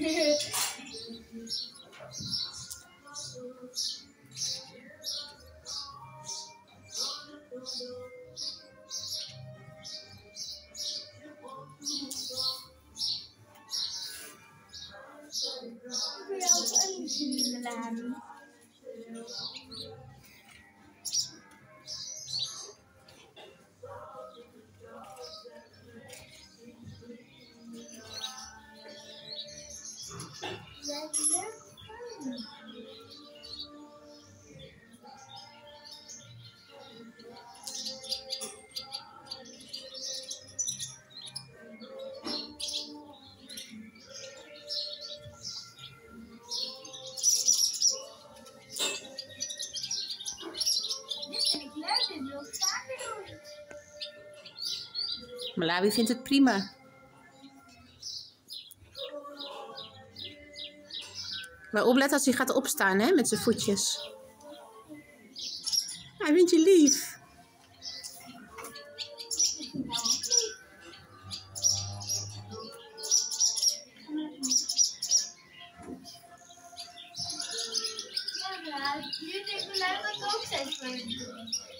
Malawi vindt het prima. Maar oplet als hij gaat opstaan, hè, met zijn voetjes. Hij vindt je lief. Ja, jullie denken dat ik ook 6 punten doe.